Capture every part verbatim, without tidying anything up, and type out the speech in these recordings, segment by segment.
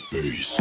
face.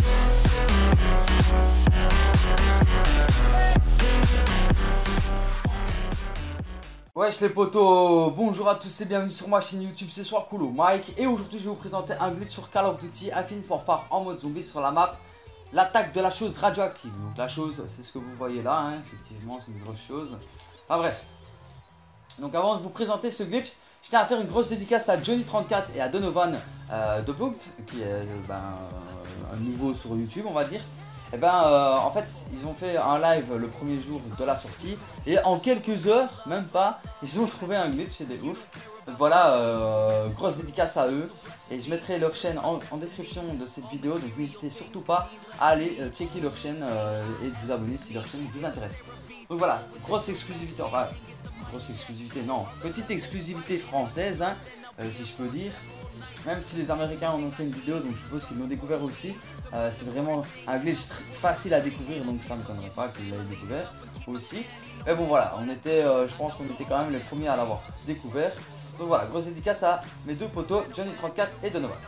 Wesh les potos, bonjour à tous et bienvenue sur ma chaîne YouTube, c'est Swarkulo Mike. Et aujourd'hui je vais vous présenter un glitch sur Call of Duty Infinite Warfare en mode zombie sur la map l'attaque de la chose radioactive. Donc la chose, c'est ce que vous voyez là, hein. Effectivement c'est une grosse chose. Enfin bref. Donc avant de vous présenter ce glitch, je tiens à faire une grosse dédicace à Johnny trente-quatre et à Donovan euh, de Vogt, qui est ben, un nouveau sur YouTube on va dire. Et ben euh, en fait ils ont fait un live le premier jour de la sortie et en quelques heures, même pas, ils ont trouvé un glitch, c'est des ouf. Donc voilà, euh, grosse dédicace à eux et je mettrai leur chaîne en, en description de cette vidéo, donc n'hésitez surtout pas à aller euh, checker leur chaîne euh, et de vous abonner si leur chaîne vous intéresse. Donc voilà, grosse exclusivité, enfin grosse exclusivité non, petite exclusivité française hein, euh, si je peux dire. Même si les Américains en ont fait une vidéo, donc je suppose qu'ils l'ont découvert aussi. Euh, c'est vraiment un glitch facile à découvrir, donc ça ne m'étonnerait pas qu'ils l'aient découvert aussi. Mais bon voilà, on était, euh, je pense qu'on était quand même les premiers à l'avoir découvert. Donc voilà, grosse dédicace à mes deux potos, Johnny trente-quatre et Donovan.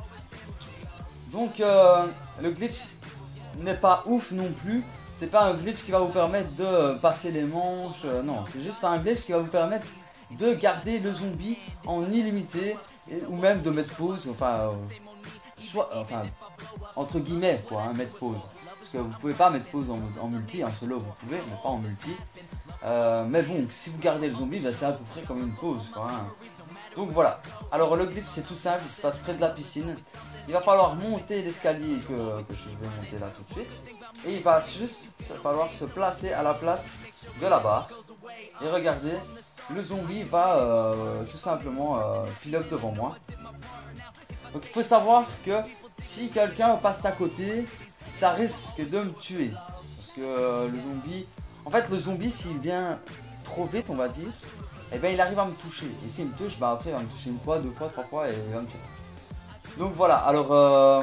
Donc euh, le glitch n'est pas ouf non plus. C'est pas un glitch qui va vous permettre de passer les manches, euh, non, c'est juste un glitch qui va vous permettre de garder le zombie en illimité et, ou même de mettre pause, enfin, euh, soit, euh, enfin, entre guillemets quoi, hein, mettre pause. Parce que vous pouvez pas mettre pause en, en multi, en solo vous pouvez, mais pas en multi. Euh, mais bon, si vous gardez le zombie, ben, c'est à peu près comme une pause quoi. Hein. Donc voilà, alors le glitch c'est tout simple, il se passe près de la piscine. Il va falloir monter l'escalier que, que je vais monter là tout de suite. Et il va juste falloir se placer à la place de la barre. Et regardez, le zombie va euh, tout simplement euh, pile up devant moi. Donc il faut savoir que si quelqu'un passe à côté, ça risque de me tuer. Parce que euh, le zombie... En fait le zombie s'il vient trop vite on va dire, et eh bien il arrive à me toucher. Et s'il me touche, bah après il va me toucher une fois, deux fois, trois fois et il va me tuer. Donc voilà, alors euh,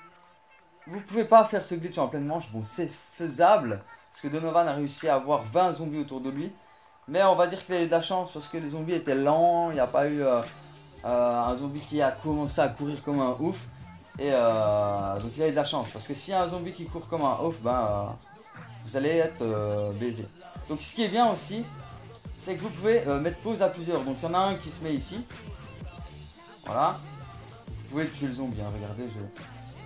vous pouvez pas faire ce glitch en pleine manche, bon c'est faisable. Parce que Donovan a réussi à avoir vingt zombies autour de lui. Mais on va dire qu'il a eu de la chance parce que les zombies étaient lents, il n'y a pas eu euh, euh, un zombie qui a commencé à courir comme un ouf. Et euh, donc il a eu de la chance parce que s'il y a un zombie qui court comme un ouf, ben euh, vous allez être euh, baisé. Donc ce qui est bien aussi, c'est que vous pouvez euh, mettre pause à plusieurs. Donc il y en a un qui se met ici. Voilà. Vous pouvez tuer le zombie, hein. Regardez, je...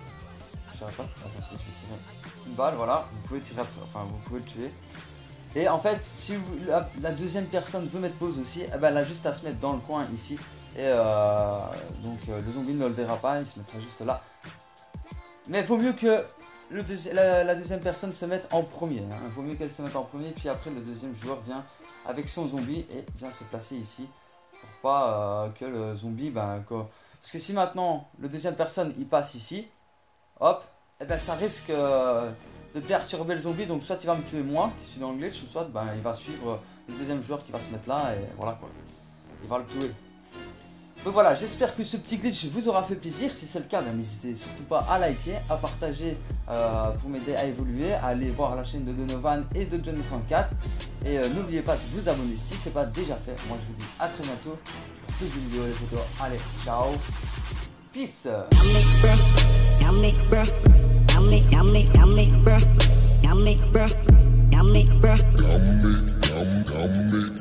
Je sais pas, attends, si je vais tirer une balle, voilà. Vous pouvez tirer, enfin vous pouvez le tuer. Et en fait, si vous, la, la deuxième personne veut mettre pause aussi, eh ben, elle a juste à se mettre dans le coin ici. Et euh, donc euh, le zombie ne le verra pas, il se mettra juste là. Mais il vaut mieux que le deuxi la, la deuxième personne se mette en premier. Il hein. vaut mieux qu'elle se mette en premier, puis après le deuxième joueur vient avec son zombie et vient se placer ici. Pour pas euh, que le zombie... Ben, quoi. Parce que si maintenant le deuxième personne il passe ici, hop, et ben ça risque... Euh, de perturber le zombie, donc soit il va me tuer moi qui suis dans le glitch, ou soit ben, il va suivre le deuxième joueur qui va se mettre là et voilà quoi, il va le tuer. Donc voilà, j'espère que ce petit glitch vous aura fait plaisir. Si c'est le cas, ben, n'hésitez surtout pas à liker, à partager euh, pour m'aider à évoluer, à aller voir la chaîne de Donovan et de Johnny trente-quatre et euh, n'oubliez pas de vous abonner si c'est pas déjà fait. Moi je vous dis à très bientôt pour plus de vidéos et de photos. Allez, ciao, peace. Yummy, bruh. Yummy, yummy, yummy, bruh. Yummy, bruh. Yummy, bruh. Yummy, yum, yummy.